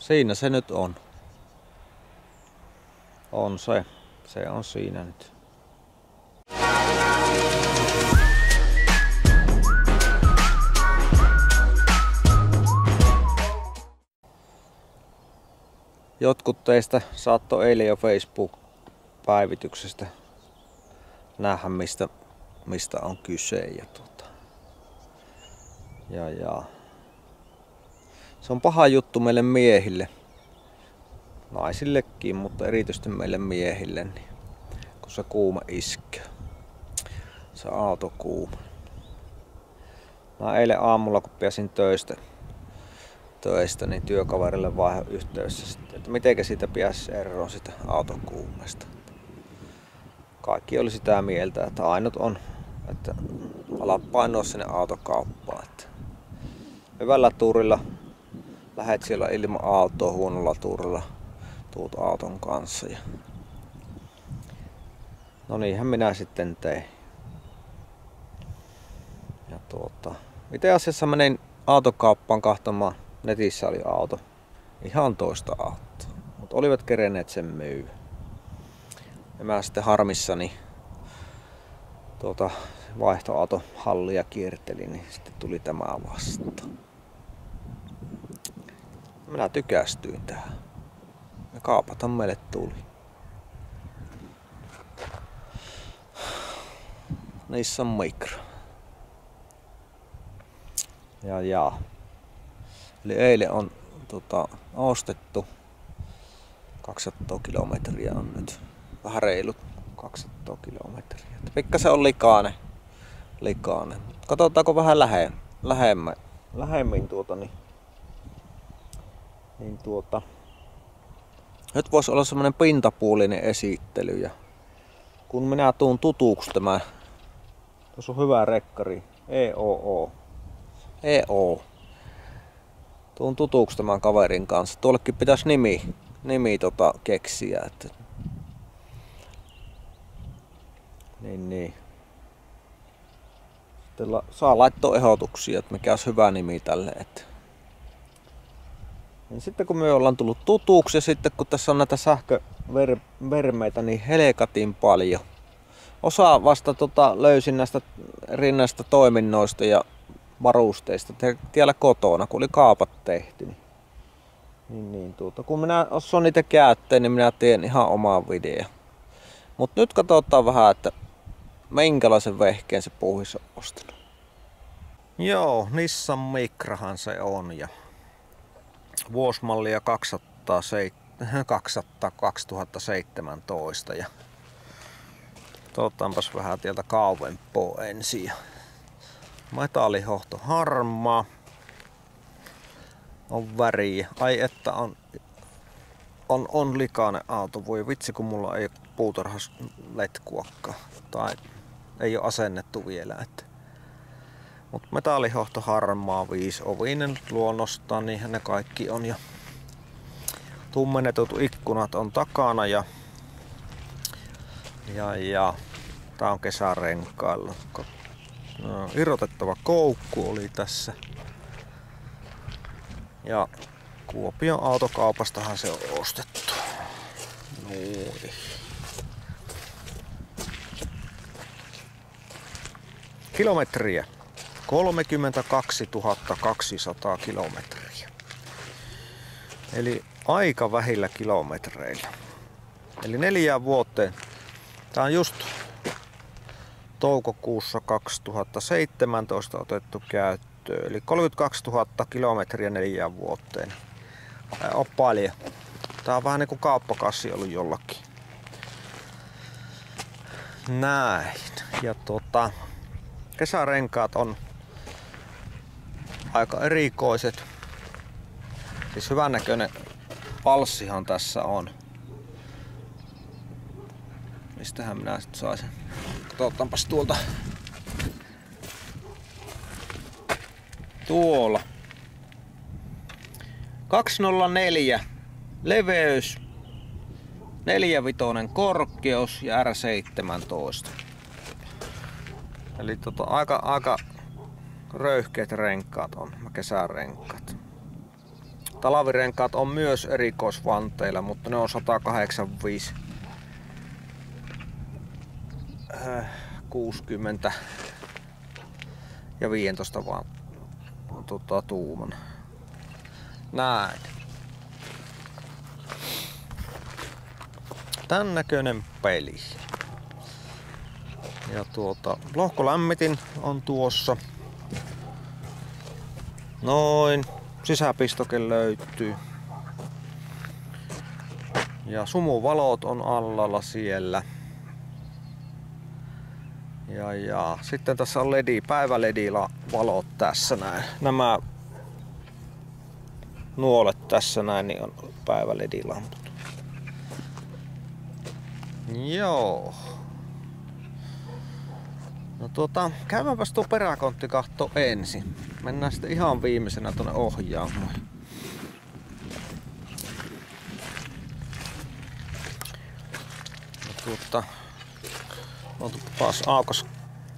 Siinä se nyt on. On se. Se on siinä nyt. Jotkut teistä saattoi eilen jo Facebook-päivityksestä nähdä, mistä on kyse. Ja se on paha juttu meille miehille, naisillekin, mutta erityisesti meille miehille, niin kun se kuuma iskee. Se autokuuma. Mä eilen aamulla, kun pääsin töistä, niin työkaverille vaihdon yhteydessä, että mitenkä siitä pääsi eroon sitä autokuumesta. Kaikki oli sitä mieltä, että ainut on, että ala painoa sinne autokauppaan. Että hyvällä tuurilla lähet siellä ilman autoa, huonolla tuurilla tuut auton kanssa. No niinhän minä sitten tein. Ja itse asiassa menin autokauppaan kahtomaan. Netissä oli auto. Ihan toista autoa. Mutta olivat kerenneet sen myy. Ja mä sitten harmissani vaihtoautohallia kiertelin, niin sitten tuli tämä vastaan. Minä tykästyin tähän. Ja kaapata meille tuli. Nissan Micra. Ja. Eli eilen on ostettu 200 kilometriä on nyt. Vähän reilut 200 kilometriä. Pikkasen on likainen. Katsotaanko vähän lähemmin nyt voisi olla semmonen pintapuolinen esittely. Ja kun minä tuun tutuksi tämä, tuossa on hyvä rekkari, EO. Tuun tutuksi tämän kaverin kanssa. Tuollekin pitäisi nimi keksiä. Että niin. Sitten saa laittaa ehdotuksia, että mikä olisi hyvä nimi tälle. Niin sitten kun me ollaan tullut tutuksi ja sitten kun tässä on näitä sähkövermeitä niin helkatin paljon. Osa vasta löysin näistä rinnasta toiminnoista ja varusteista tiellä kotona, kun oli kaapat tehty. Kun minä osaan niitä käyttää, niin minä teen ihan omaa video. Mut nyt katsotaan vähän, että minkälaisen vehkeen se puuhissa on ostanut. Joo, Nissan Micrahan se on ja vuosimallia 2017 ja otaanpas vähän tieltä kauempaa ensin. Metallihohto harmaa. On väriä. Ai että on likainen auto. Voi vitsi kun mulla ei puutarhas letkuakaan. Tai ei ole asennettu vielä. Mutta metallihohto harmaa 5-ovinen nyt luonnostaan. Niinhän ne kaikki on. Ja tummennetut ikkunat on takana. Ja tää on kesärenkailla. No, irrotettava koukku oli tässä. Ja Kuopion autokaupastahan se on ostettu. Noin. Kilometriä. 32 200 kilometriä. Eli aika vähillä kilometreillä. Eli 4 vuoteen. Tää on just toukokuussa 2017 otettu käyttöön. Eli 32 000 kilometriä 4 vuoteen. Ei ole paljon. Tää on vähän niinku kauppakassi ollut jollakin. Näin. Ja kesärenkaat on aika erikoiset. Siis hyvän näköinen palssihan tässä on. Mistähän minä sit saisin? Katsotaanpas tuolta. Tuolla. 204 leveys, 4-vitoinen korkeus ja R17. Eli aika röyhkeät renkaat on, kesärenkaat. Talvirenkaat on myös erikoisvanteilla, mutta ne on 185 60 ja 15 vaan tuuman. Näin. Tän näköinen peli. Ja lohkolämmitin on tuossa. Noin. Sisäpistoke löytyy. Ja sumuvalot on allalla siellä. Ja sitten tässä on päiväledivalot tässä näin. Nämä nuolet tässä näin niin on päiväledilamput. Joo. No käydäänpäs tuo peräkontti kahtoo ensin. Mennään sitten ihan viimeisenä tuonne ohjaamoon. Taas aukas.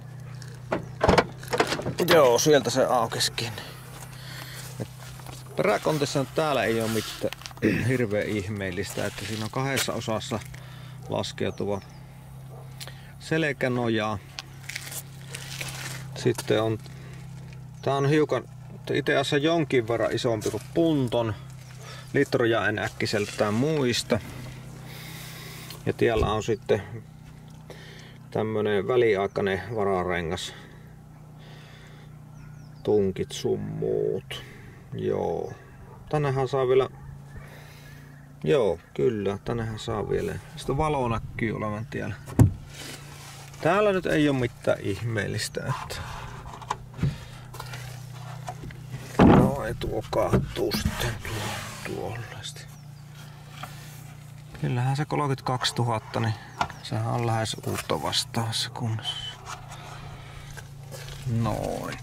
Joo, sieltä se aukeskin. Peräkontissa täällä ei ole mitään hirveän ihmeellistä, että siinä on 2 osassa laskeutuva selkänoja. Sitten on, tää on hiukan itse asiassa jonkin verran isompi kuin punton. Litroja en äkkiseltään muista. Ja tiellä on sitten tämmönen väliaikainen vararengas. Tunkit sun muut. Joo. Tännehän saa vielä. Joo, kyllä. Tännehän saa vielä. Sitten valo näkyy olevan tiellä. Täällä nyt ei ole mitään ihmeellistä. Että no ei tuo kaatuu sitten tuollaisesti. Kyllähän se 32 000, niin sehän on lähes uutta vastaavassa kunnossa. Noin.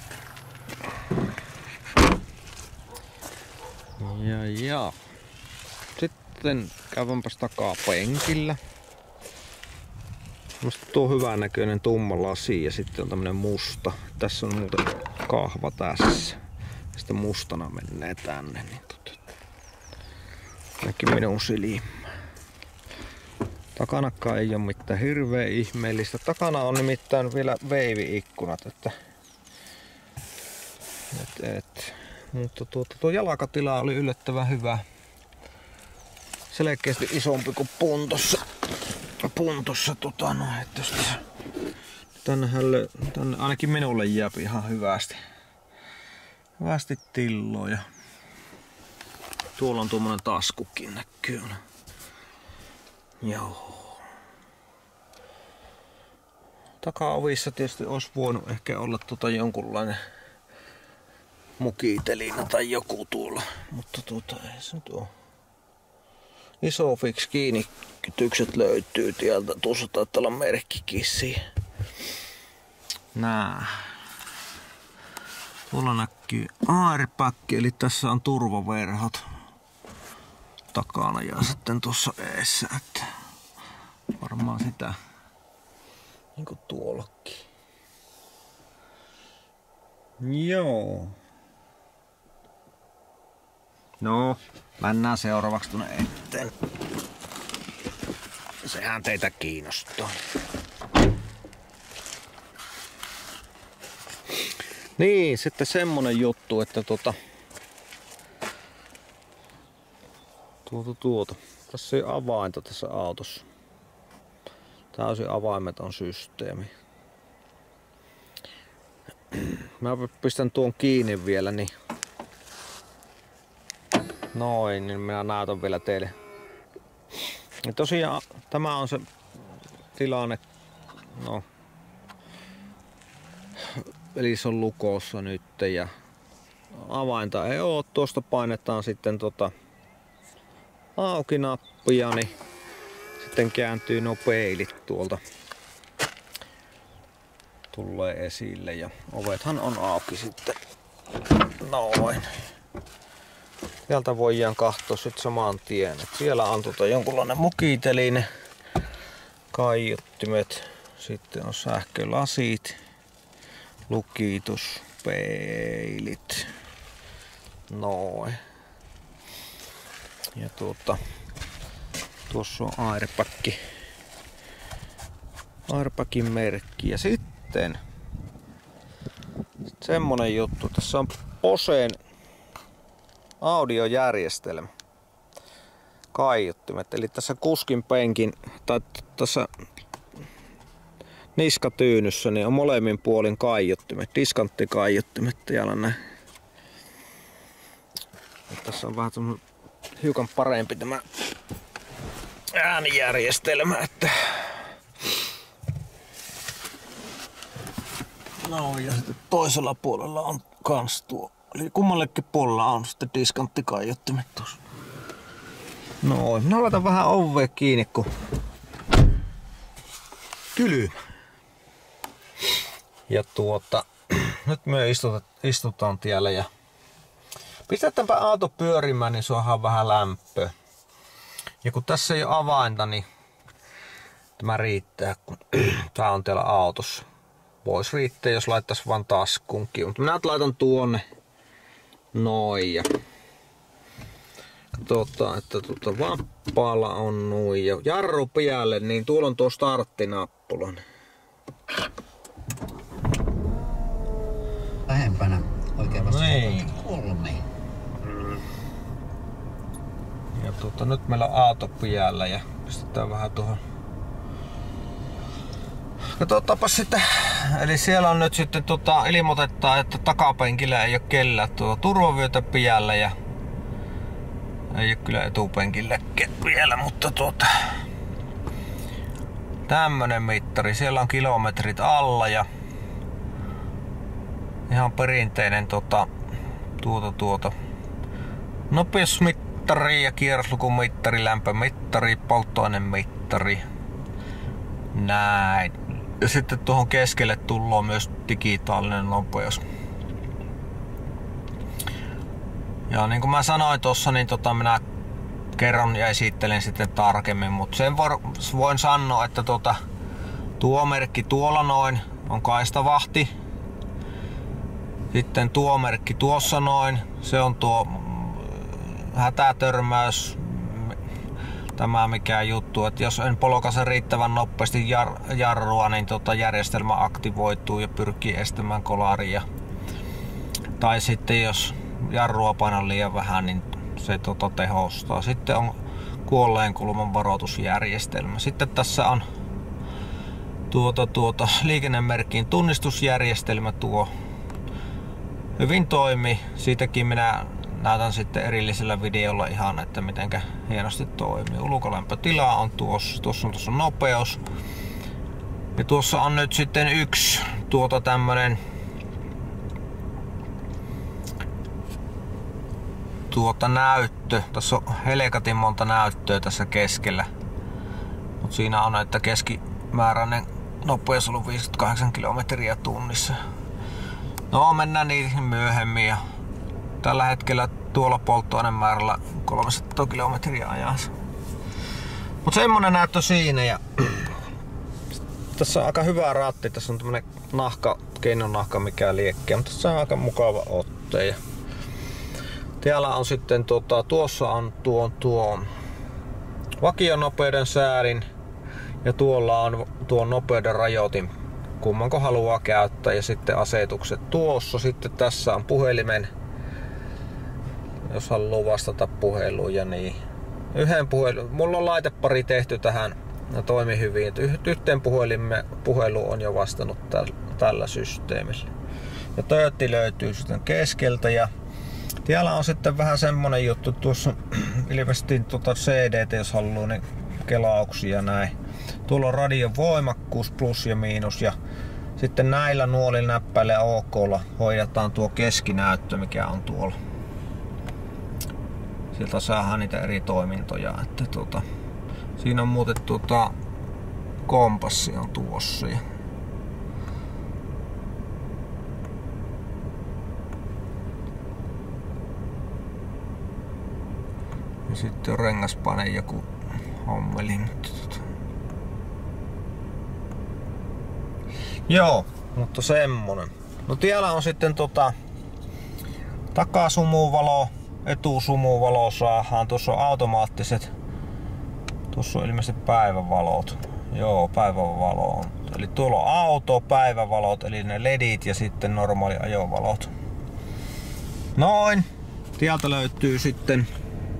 Ja. Sitten käydäänpäs takaa penkillä. Musta tuo hyvän näköinen tumma lasi ja sitten on tämmönen musta. Tässä on muuten kahva tässä. Sitten mustana menee tänne. Niin näkyy minun silmään. Takanakaan ei ole mitään hirveän ihmeellistä. Takana on nimittäin vielä veivi-ikkunat. Mutta tuo jalkatila oli yllättävän hyvä. Selkeästi isompi kuin puntossa. Tänne ainakin minulle jää ihan hyvästi tilloja. Tuolla on tuommoinen taskukin näkyy. Joo. Takaovissa tietysti olisi voinut ehkä olla jonkunlainen mukitelina tai joku tuolla, mutta ei se nyt oo. Isofix kiinnikytykset löytyy tieltä. Tuossa taitaa olla merkkikin siihen. Nää. Tuolla näkyy airbag, eli tässä on turvaverhot takana ja sitten tuossa eessä, että varmaan sitä niinku tuollakin. Joo. No, mennään seuraavaksi tuonne eteen. Sehän teitä kiinnostaa. Niin, sitten semmonen juttu, että tässä ei avainta tässä autossa. Täysin avaimeton systeemi. Mä pistän tuon kiinni vielä, niin noin, niin minä näytän vielä teille. Ja tosiaan tämä on se tilanne. No. Eli se on lukossa nyt ja avainta ei oo. Tuosta painetaan sitten auki nappia, niin sitten kääntyy nuo peilit tuolta. Tulee esille ja ovethan on auki sitten. Noin. Sieltä voidaan katsoa sitten saman tien. Et siellä on jonkunlainen mukiteline, kaiuttimet, sitten on sähkölasit, lukitus, peilit. Noin. Ja tuossa on Airpackin merkki. Ja sitten semmonen juttu. Tässä on Bosen audiojärjestelmä. Kaiuttimet. Eli tässä kuskin penkin tai tässä niskatyynyssä niin on molemmin puolin kaiuttimet. Diskanttikaiuttimet täällä näin. Tässä on vähän hiukan parempi tämä äänijärjestelmä, että no ja sitten toisella puolella on kans tuo, eli kummallekin puolella on sitten diskanttikaiuttimet tuossa. No, minä laitan vähän ovea kiinni, kun kylmä. Ja nyt me istutaan tiellä ja pistetäänpä auto pyörimään, niin saadaan vähän lämpöä. Ja kun tässä ei ole avainta, niin tämä riittää, kun tää on täällä autossa. Vois riittää, jos laittaisi vaan taskuunkin. Mutta minä laitan tuonne noin ja katsotaan, että vapaalla on noin ja jarru päälle, niin tuolla on tuo starttinappula. Lähempänä oikein vasta niin. 3. Ja nyt meillä on auto päällä ja pistetään vähän tuohon. Katsotaanpa sitten. Eli siellä on nyt sitten ilmoitetaan, että takapenkillä ei ole kellään turvavyötä päällä ja ei ole kyllä etupenkilläkään vielä, mutta tämmönen mittari. Siellä on kilometrit alla ja ihan perinteinen nopeusmittari ja kierroslukumittari, lämpömittari, polttoainemittari. Näin. Ja sitten tuohon keskelle tullaan myös digitaalinen nopeus. Ja niin kuin mä sanoin tossa, niin minä kerron ja esittelen sitten tarkemmin, mutta sen voin sanoa, että tuo merkki tuolla noin on kaistavahti. Sitten tuo merkki tuossa noin, se on tuo hätätörmäys, tämä mikä juttu, että jos en polkaise riittävän nopeasti jarrua, niin järjestelmä aktivoituu ja pyrkii estämään kolaria. Tai sitten jos jarrua painan liian vähän, niin se tehostaa. Sitten on kuolleen kulman varoitusjärjestelmä. Sitten tässä on liikennemerkin tunnistusjärjestelmä tuo. Hyvin toimi. Siitäkin minä näytän sitten erillisellä videolla ihan, että mitenkä hienosti toimii. Ulkolämpötila on tuossa on nopeus. Ja tuossa on nyt sitten yksi tämmönen näyttö. Tässä on helkatin monta näyttöä tässä keskellä. Mut siinä on, että keskimääräinen nopeus on ollut 58 kilometriä tunnissa. No, mennään niihin myöhemmin. Ja tällä hetkellä tuolla polttoainemäärällä 300 kilometriä ajassa. Mut semmonen näyttö siinä ja tässä on aika hyvä ratti. Tässä on tämmönen keinonahka mikä liekkiä, mutta tässä on aika mukava otte. Ja täällä on sitten tuossa on tuo vakionopeuden säädin ja tuolla on tuo nopeuden rajoitin, kummanko haluaa käyttää, ja sitten asetukset tuossa. Sitten tässä on puhelimen, jos haluaa vastata puheluun ja niin. Mulla on laitepari tehty tähän ja toimi hyvin. Yhteen puhelu on jo vastannut tällä systeemillä. Ja töötti löytyy sitten keskeltä ja täällä on sitten vähän semmonen juttu, tuossa ilmeisesti CD, jos haluaa, niin kelauksia näin. Tuolla on radion voimakkuus plus ja miinus ja sitten näillä nuolilla näppäillä ja OK:lla hoidetaan tuo keskinäyttö mikä on tuolla. Sieltä saadaan niitä eri toimintoja, että siinä on muuten kompassi on tuossa. Ja sitten on rengaspaine joku hommeli. Joo, mutta semmonen. No täällä on sitten takasumuvalo, etusumuvalo saadaan. Tuossa on automaattiset. Tuossa on ilmeisesti päivävalot. Joo, päivävalo on. Eli tuolla on auto, päivävalot, eli ne ledit ja sitten normaali ajovalot. Noin. Tieltä löytyy sitten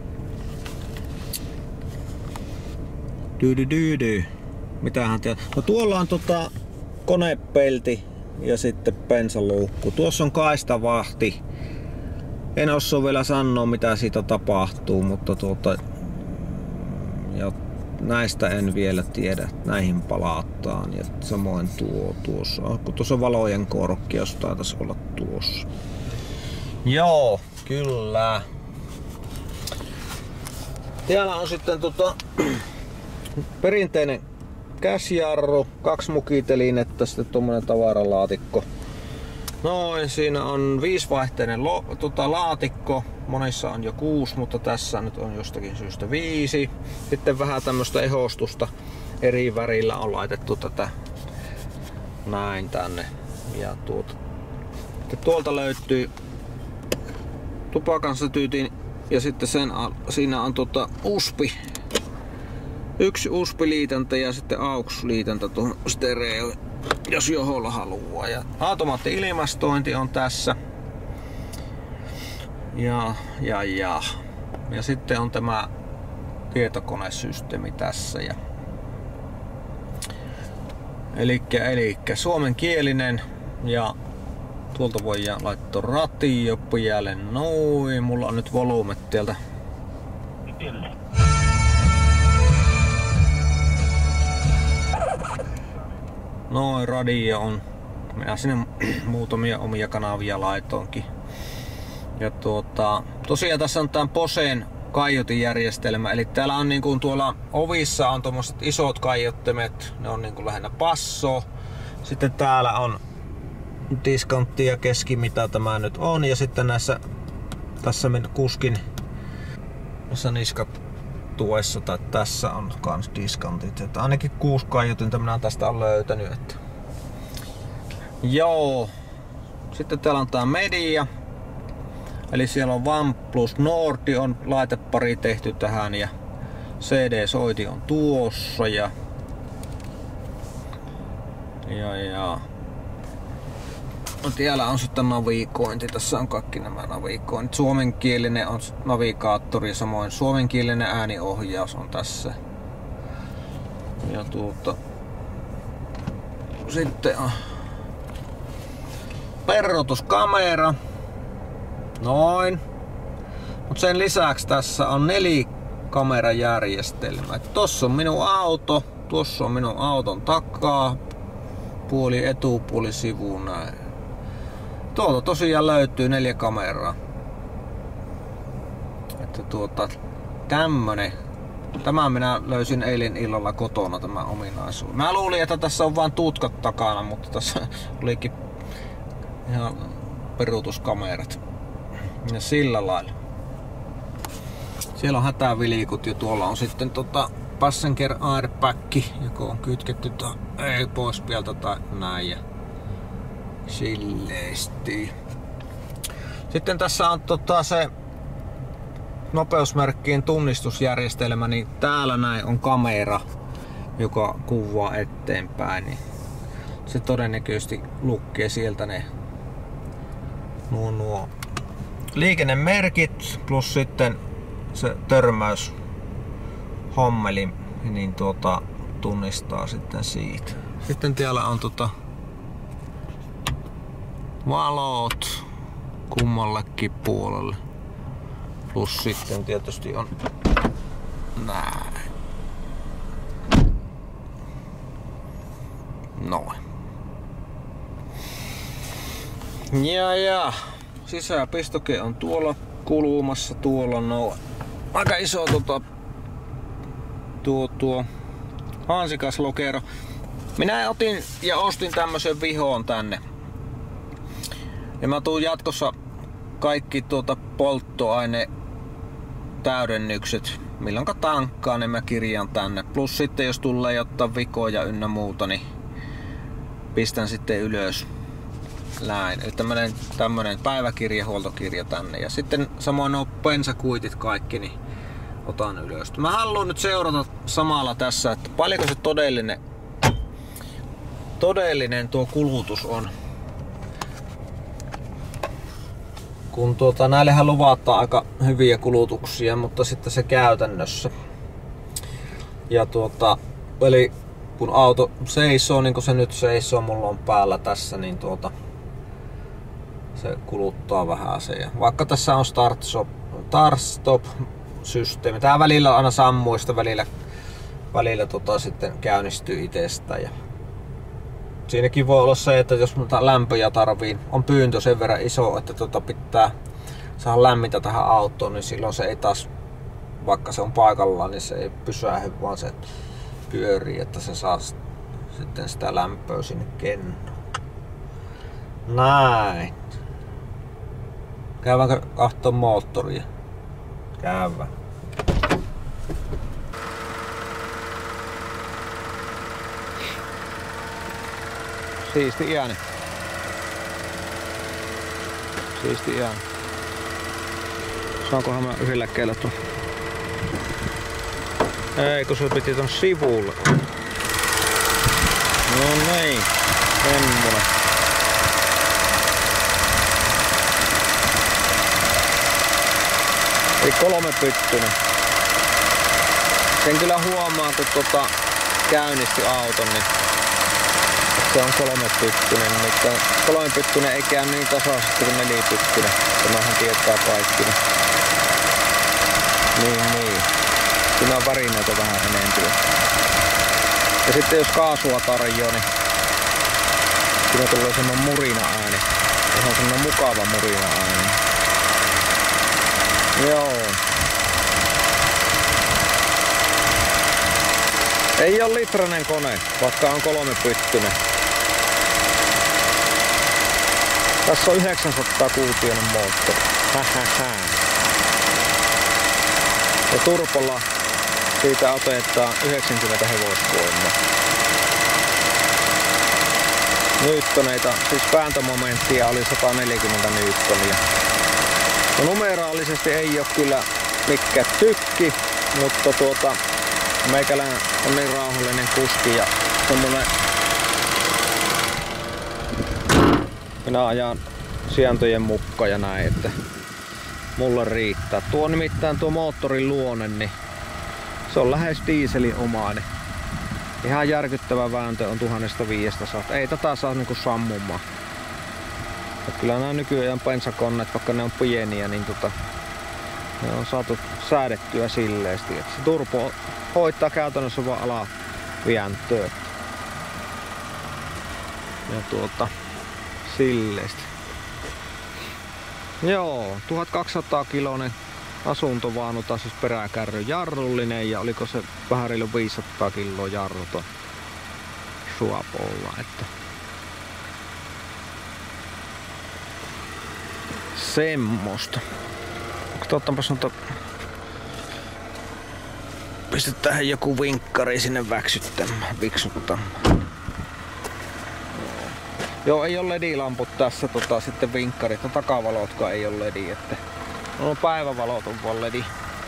mitähän tiedä. No tuolla on konepelti ja sitten bensaluukku. Tuossa on kaistavahti. En osaa vielä sanoa mitä siitä tapahtuu, mutta ja näistä en vielä tiedä. Näihin palataan ja samoin tuossa. Kun tuossa valojen korkeus taitaisi olla tuossa. Joo, kyllä. Täällä on sitten perinteinen käsijarru, 2 mukitelinettä, sitten tuommoinen tavaralaatikko. Noin, siinä on 5-vaihteinen laatikko. Monissa on jo 6, mutta tässä nyt on jostakin syystä 5. Sitten vähän tämmöstä ehostusta. Eri värillä on laitettu tätä näin tänne. Ja tuolta löytyy tupakansätyytin ja sitten siinä on USB. 1 USB-liitäntä ja sitten AUX-liitäntä tuohon stereo, jos joholla haluaa. Ja automaatti-ilmastointi on tässä. Ja sitten on tämä tietokonesysteemi tässä. Elikkä suomenkielinen ja tuolta voi laittaa ratio päälle. Noin, mulla on nyt volyymet täältä. Noin, radio on. Minä sinne muutamia omia kanavia laitoinkin. Ja tosiaan tässä on tämän Bosen kaiutinjärjestelmä. Eli täällä on niin kuin tuolla ovissa on tommoset isot kaiuttimet. Ne on niin kuin lähinnä basso. Sitten täällä on diskantti ja keski, mitä tämä nyt on. Ja sitten tässä kuskin niskatuessa tai tässä on kans diskantit. Että ainakin 6 kaiutinta minä tästä on löytänyt. Että. Joo. Sitten täällä on tää media. Eli siellä on OnePlus Nordi on laitepari tehty tähän ja CD-soiti on tuossa ja no, täällä on sitten navigointi. Tässä on kaikki nämä navigoinnit. Suomenkielinen on navigaattori, samoin suomenkielinen ääniohjaus on tässä. Ja sitten on perrotuskamera. Noin. Mut sen lisäksi tässä on 4-kamerajärjestelmä. Tossa on minun auto, tuossa on minun auton takaa, puoli etupuoli sivu näin. Tuolta tosiaan löytyy 4 kameraa. Että tämmönen. Tämän minä löysin eilen illalla kotona tämä ominaisuus. Mä luulin, että tässä on vain tutkat takana, mutta tässä olikin ihan peruutuskamerat. Ja sillä lailla. Siellä on hätävilikut ja tuolla on sitten passenger airbag, joka on kytketty ei pois pieltä tai näin ja silleesti. Sitten tässä on se nopeusmerkkien tunnistusjärjestelmä, niin täällä näin on kamera, joka kuvaa eteenpäin. Niin se todennäköisesti lukee sieltä ne nuo liikennemerkit plus sitten se törmäyshommeli, niin tunnistaa sitten siitä. Sitten täällä on valot kummallekin puolelle. Plus sitten tietysti on näin. Noin. Ja sisäpistoke on tuolla kulmassa, tuolla noin. Aika iso tuo hansikas lokero. Minä otin ja ostin tämmösen vihoon tänne. Ja mä tuun jatkossa kaikki polttoaine täydennykset, milloinka tankkaan, niin mä kirjaan tänne. Plus sitten jos tulee jotain vikoja ynnä muuta, niin pistän sitten ylös. näin. Eli tämmönen päiväkirja, huoltokirja tänne. Ja sitten samoin nuo bensakuitit kaikki, niin otan ylös. Mä haluan nyt seurata samalla tässä, että paljonko se todellinen tuo kulutus on. Kun näillehän luvataan aika hyviä kulutuksia, mutta sitten se käytännössä. Ja eli kun auto seisoo, niin kuin se nyt seisoo, mulla on päällä tässä, niin se kuluttaa vähän se. Ja vaikka tässä on start-stop systeemi. Tää välillä aina sammuu, sitä välillä sitten käynnistyy itsestään. Ja siinäkin voi olla se, että jos lämpöjä tarvii, on pyyntö sen verran iso, että pitää saada lämmintä tähän autoon, niin silloin se ei taas, vaikka se on paikallaan, niin se ei pysähdy, vaan se pyörii, että se saa sitten sitä lämpöä sinne kennoon. Näin. Käydäänkö katsomaan moottoria? Käydään. Siisti ääni. Siisti ääni. Saankohan mä yhdellä keillä tuon? Ei, kun se piti ton sivulle. No niin. Semmonen. Eli 3-pyttynen. Sen kyllä huomaa, kun käynnisti auton, niin se on 3-pyttynen, mutta 3-pyttynen ei käy niin tasaisesti kuin 4-pyttynen. Tämähän tietää kaikki. Niin. Siinä on varineita vähän enemmän. Ja sitten jos kaasua tarjoaa, niin siinä tulee semmonen murina ääni. Se on semmonen mukava murina ääni. Joo. Ei oo litrainen kone, vaikka on 3-pyttynen. Tässä on 900-kuutioinen moottori. Ja turpolla siitä otetaan 90 hevosvoimaa. Newtoneita, siis vääntömomenttia oli 140 newtonia. No numeraalisesti ei oo kyllä mikään tykki, mutta meikälän on niin rauhallinen kuski ja semmonen. Minä ajan sijantojen mukaan ja näin, että mulla riittää. Nimittäin tuo moottorin luonne, niin se on lähes dieselinomainen. Ihan järkyttävä vääntö on 1500. Ei tätä saa niinku sammumaan. Ja kyllä nämä nykyään bensakonneet, vaikka ne on pieniä, niin ne on saatu säädettyä silleesti. Se turbo hoitaa käytännössä vaan alaviäntöä. Ja silleesti. Joo, 1200 kiloinen asuntovaunu, taas siis peräkärry jarrullinen ja oliko se vähän reilu 500 kiloa jarru tuon suapolla, että semmosta. Otetaanpas noita, pistetään joku vinkkari sinne viksuttamaan. Joo, ei ole LED-lamput tässä, sitten vinkkarit ja takavalotkaan ei ole LED, että no päivävalot on vaan LED.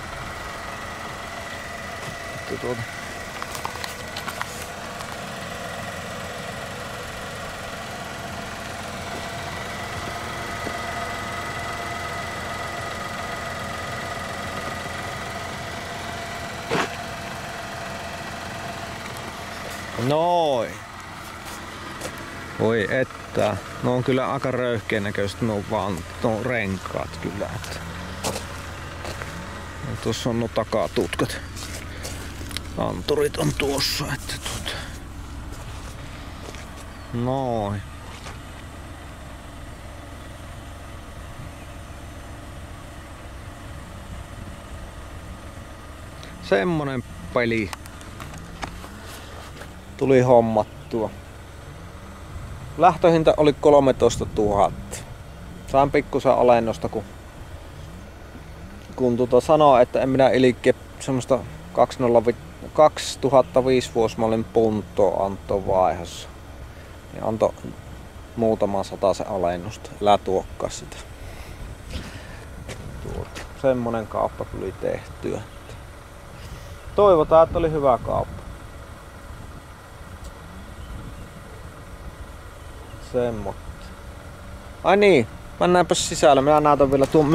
Noin. Voi että. No on kyllä aika röyhkeän näköiset nuo renkaat kyllä. Että. Ja tuossa on nuo takatutkat. Anturit on tuossa. Että Noin. Semmonen peli tuli hommattua. Lähtöhinta oli 13 000. Sain pikkusen alennosta, kun sanoo, että en minä ilkeä semmoista 2005 vuosimallin puntoa antoi vaihossa. Ja antoi muutama satasen alennusta. Älä tuokkaa sitä. Semmonen kauppa tuli tehtyä. Toivotaan, että oli hyvä kauppa. Semmoista. Ai niin, mennäänpä sisällä. Minä näytän vielä tuon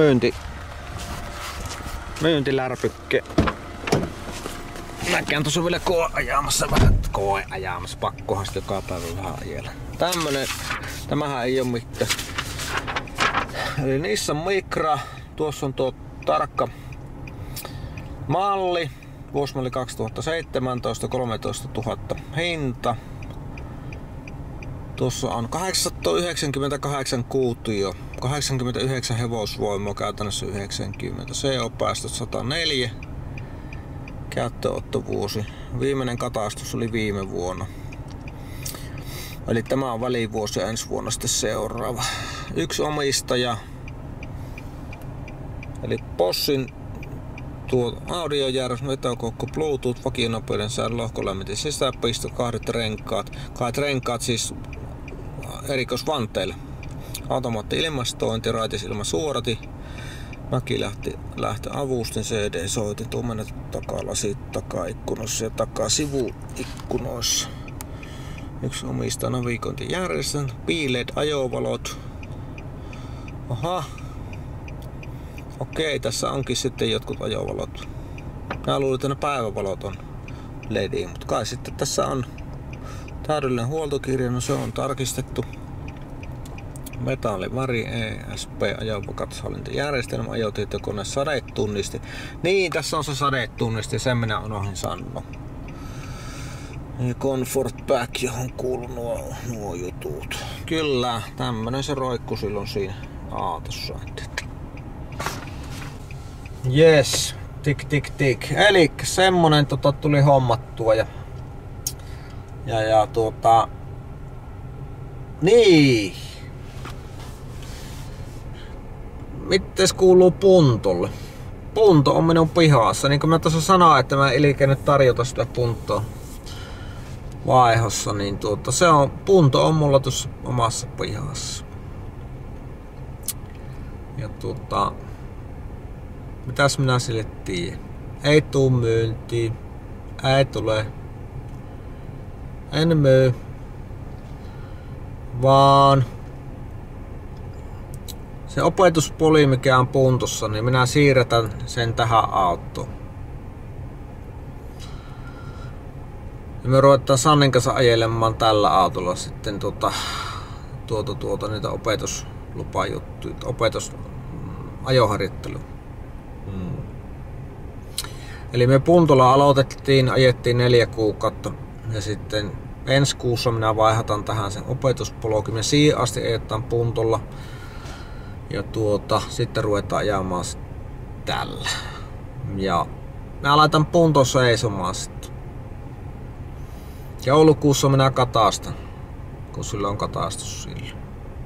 myyntilärpykke. Mäkään tuossa vielä koeajamassa vähän. Koeajamassa, pakkohan sitä joka päivä vähän ajella. Tämähän ei oo mitään. Eli Nissan Micra. Tuossa on tuo tarkka malli. Vuosimalli 2017, 13 000 hinta. Tuossa on 898 kuutio, 89 hevosvoimaa, käytännössä 90. CO-päästöt 104. Käyttöönottovuosi. Viimeinen katastus oli viime vuonna. Eli tämä on välivuosi ja ensi vuonna sitten seuraava. Yksi omistaja. Eli Boschin audiojärjestelmä, vetokoukku, Bluetooth, vakionopeuden säädö, lohkolämmitin, sisäpisto, kahdet renkaat siis erikoisvanteille. Automaatti-ilmastointi, raitisilmasuorati, mäkilähtö avustin, CD-soitin, tummennet takalasit takaikkunoissa ja takasivuikkunoissa. Yksi omistaa navigointijärjestelmä, LED-ajovalot. Aha. Okei, tässä onkin sitten jotkut ajovalot. Mä luulin, että ne päivävalot on LED, mutta kai sitten tässä on täydellinen huoltokirja, no se on tarkistettu. Metallivari, ESP, ajopakotushallintajärjestelmä, ajotietokone, sadetunnisti. Niin, tässä on se sadetunnisti, sen minä unohdin sanoa. Ja Comfort Pack, johon kuuluu nuo jutut. Kyllä, tämmönen se roikku silloin siinä autossa. Yes, tik. Eli semmonen tuli hommattua ja niin. Mites kuuluu Puntolle? Punto on minun pihassa. Niin kuin mä tuossa sanoin, että mä ilkenyt tarjota sitä Puntoa vaihossa, niin Punto on mulla tuossa omassa pihassa. Ja mitäs minä sille tiedän? Ei tuu myyntiin. Ei tule. En myy. Vaan se opetuspoli, mikä on Puntossa, niin minä siirretän sen tähän autoon. Ja me ruvetaan Sannin kanssa ajelemaan tällä autolla sitten niitä opetuslupajuttuja, ajoharjoittelu. Eli me Puntolla aloitettiin, ajettiin 4 kuukautta ja sitten ensi kuussa minä vaihatan tähän sen opetuspolki. Me siihen asti ajetaan Puntolla ja sitten ruvetaan ajamaan tällä. Ja mä laitan Punton seisomaan sitten. Joulukuussa minä katastan, kun sillä on katastus sillä.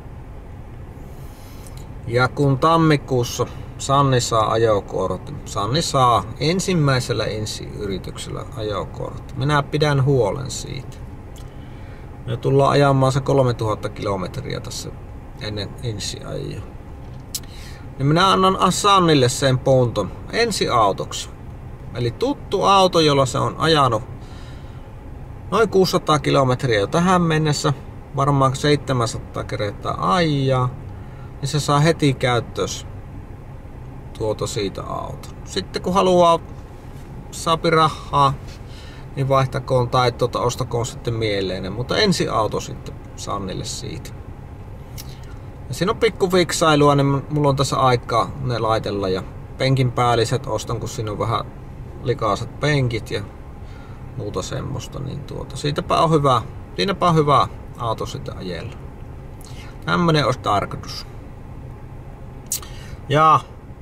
Ja kun tammikuussa Sanni saa ajokortin. Sanni saa ensimmäisellä yrityksellä ajokortin. Minä pidän huolen siitä. Me tullaan ajamaan se 3000 kilometriä tässä ennen ensiajoa. Ja minä annan Sannille sen Punton ensiautoksi. Eli tuttu auto, jolla se on ajanut noin 600 kilometriä jo tähän mennessä. Varmaan 700 kertaa ajaa. Ja se saa heti käyttöönsä siitä auton. Sitten kun haluaa saapi rahaa, niin vaihtakoon tai ostakoon sitten mieleinen. Mutta ensi auto sitten Sannille siitä. Ja siinä on pikku fiksailua, niin mulla on tässä aikaa ne laitella. Ja penkin päälliset ostan, kun siinä on vähän likaiset penkit ja muuta semmoista. Niin siinäpä on hyvä auto sitten ajella. Tämmönen olisi tarkoitus. Ja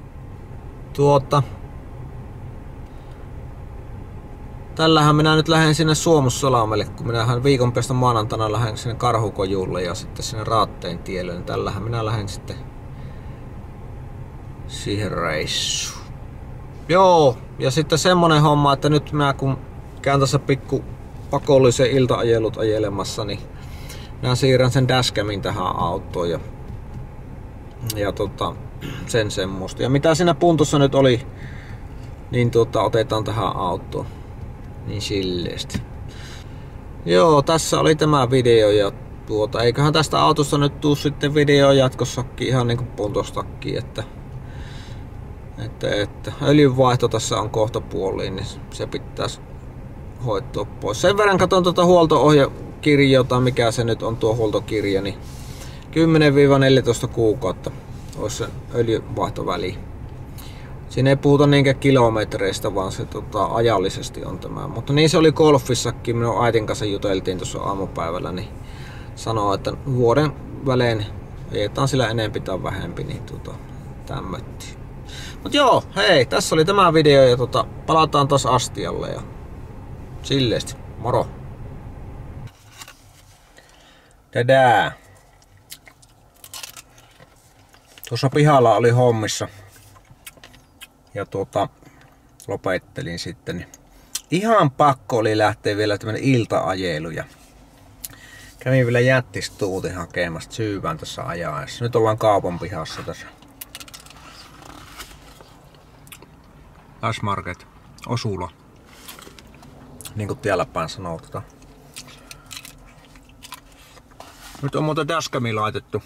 tällähän minä nyt lähden sinne Suomussalamelle, kun minähän viikon päästä maanantaina lähden sinne Karhukojulle ja sitten sinne Raatteen tielle, niin tällähän minä lähden sitten siihen reissuun. Joo, ja sitten semmonen homma, että nyt mä kun käyn tässä pikku pakollisen ilta-ajelut ajelemassa, niin minä siirrän sen dashcamin tähän autoon ja sen semmoista. Ja mitä siinä puntossa nyt oli, niin otetaan tähän autoon. Niin silleesti. Joo, tässä oli tämä video ja eiköhän tästä autosta nyt tuu sitten video jatkossakin ihan niinku puntostakin, että öljynvaihto tässä on kohta puoliin, niin se pitäisi hoitaa pois. Sen verran katson huolto-ohjekirjaa, mikä se nyt on tuo huoltokirja, niin 10-14 kuukautta olisi se öljynvaihtoväli. Siinä ei puhuta niinkään kilometreistä, vaan se ajallisesti on tämä. Mutta niin se oli golfissakin, minun äitin kanssa juteltiin tuossa aamupäivällä, niin sanoo, että vuoden välein ajetaan sillä enempi tai vähempi, niin tämmöttiin. Mut joo, hei, tässä oli tämä video ja palataan taas astialle ja silleesti, moro! Tädää! Tuossa pihalla oli hommissa ja lopettelin sitten. Niin ihan pakko oli lähteä vielä tämmönen ilta-ajelu ja kävin vielä jättistuutin hakemasta syyvään tässä ajaessa. Nyt ollaan kaupan pihassa tässä. S-Market, Osula. Niin kuin täällä päin sanotaan. Nyt on muuten dashcami laitettu.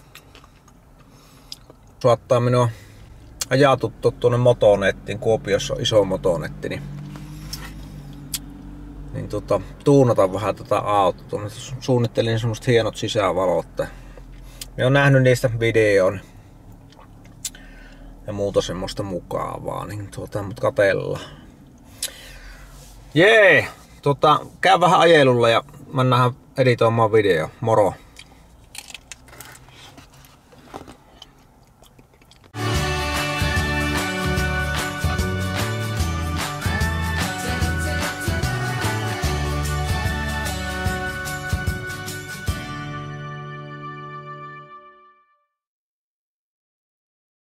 Saattaa minua ajatuttua tuonne Motonettiin. Kuopiossa on iso Motonetti. Niin tuunata vähän tätä autoa. Suunnittelin semmoset hienot sisävalot. Minä olen nähnyt niistä videon ja muuta semmoista mukavaa, niin mut katellaan. Jee! Käy vähän ajelulla ja mennään editoimaan video. Moro!